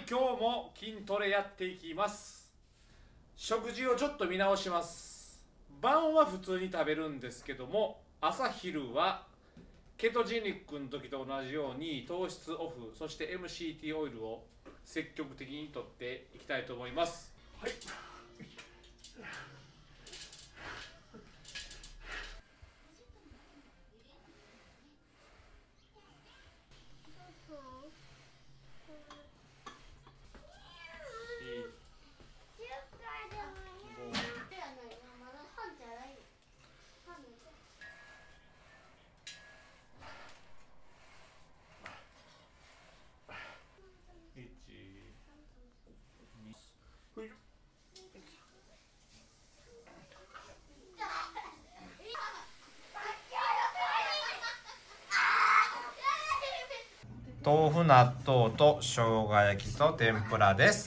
今日も筋トレやっていきます。食事をちょっと見直します。晩は普通に食べるんですけども、朝昼はケトジェニックの時と同じように糖質オフ、そして MCT オイルを積極的にとっていきたいと思います。はい。豆腐納豆と生姜焼きと天ぷらです。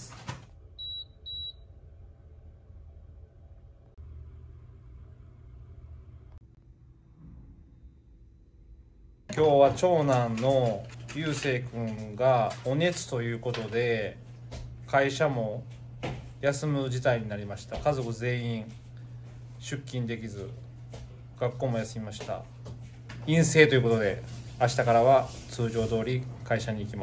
今日は長男のゆうせいくんがお熱ということで会社も休む事態になりました。家族全員出勤できず学校も休みました。陰性ということで明日からは通常通り会社に行きます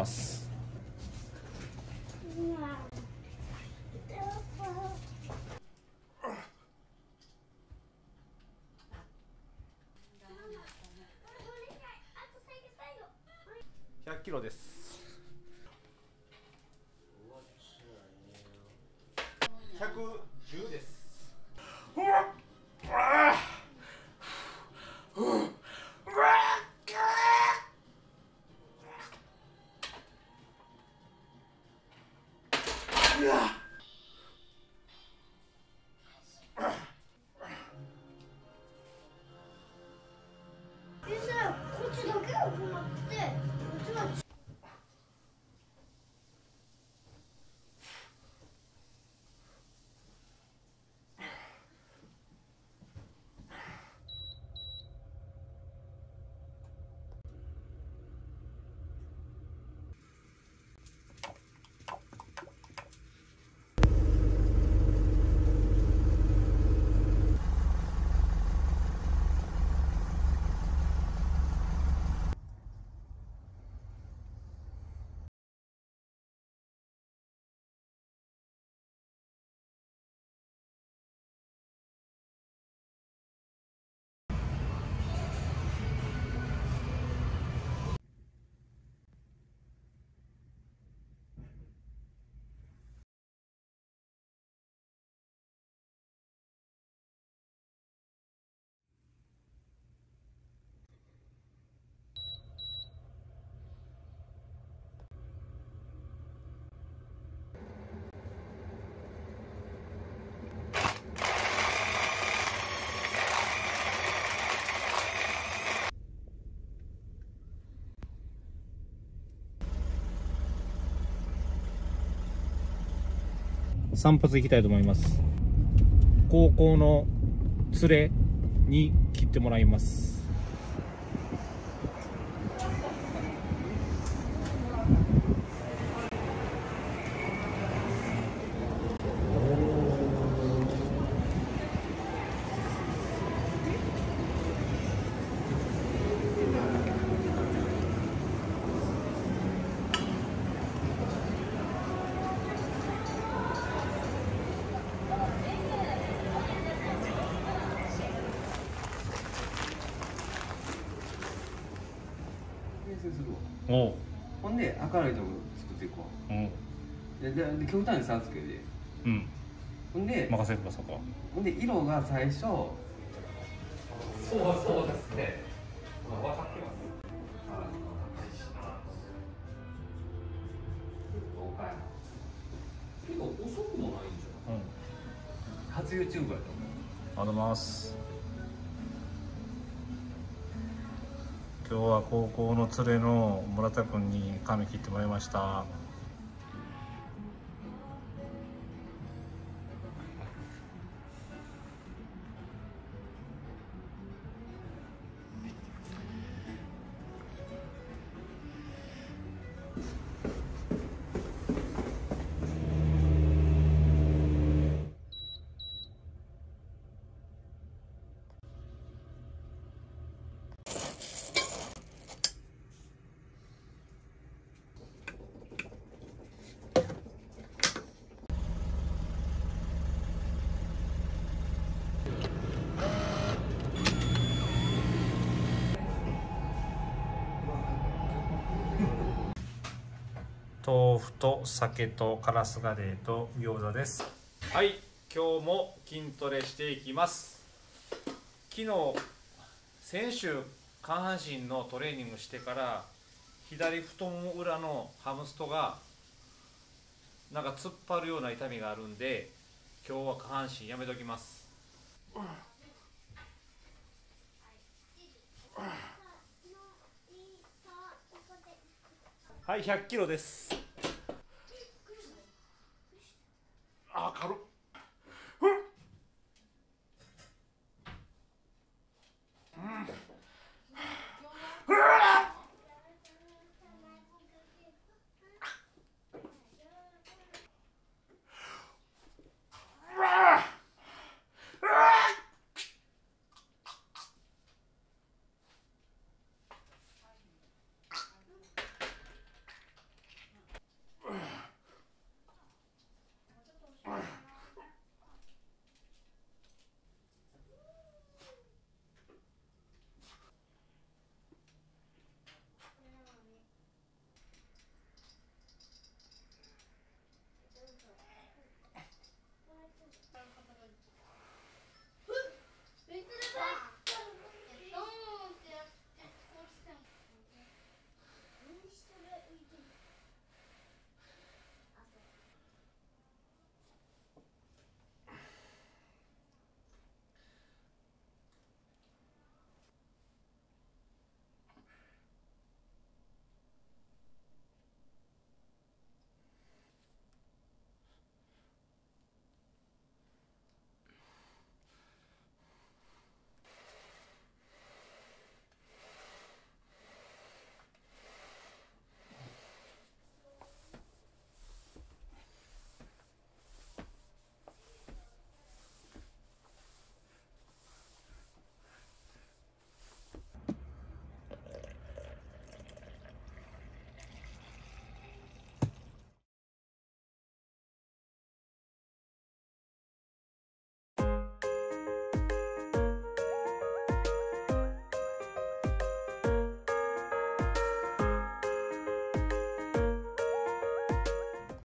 。100キロです。110です。散髪行きたいと思います。高校の連れに切ってもらいます。おう。 ほんで明るいところ作っていこう。で極端に差つけるで。 うん。 ほんで任せるかそこは。 ほんで色が最初。 そうですね。分かってます。けど遅くもないんじゃない。 初 YouTuber やと思う。 ありがとうございます。今日は高校の連れの村田君に髪切ってもらいました。 豆腐と酒とカラスガレーと餃子です。はい、今日も筋トレしていきます。先週下半身のトレーニングしてから左太もも裏のハムストがなんか突っ張るような痛みがあるんで、今日は下半身やめときます。はい、100キロです。あ、軽っ。